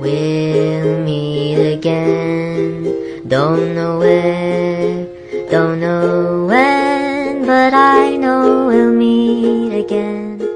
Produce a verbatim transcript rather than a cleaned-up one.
We'll meet again. Don't know where, don't know when, but I know we'll meet again.